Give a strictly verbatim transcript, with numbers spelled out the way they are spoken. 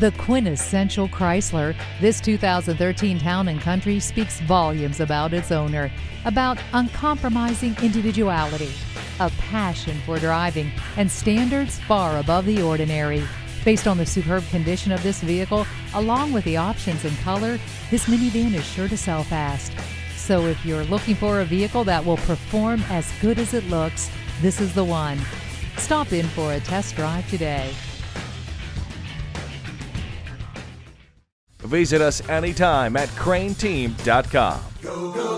The quintessential Chrysler, this two thousand thirteen Town and Country speaks volumes about its owner, about uncompromising individuality, a passion for driving, and standards far above the ordinary. Based on the superb condition of this vehicle, along with the options and color, this minivan is sure to sell fast. So if you're looking for a vehicle that will perform as good as it looks, this is the one. Stop in for a test drive today. Visit us anytime at crain team dot com. Go, go.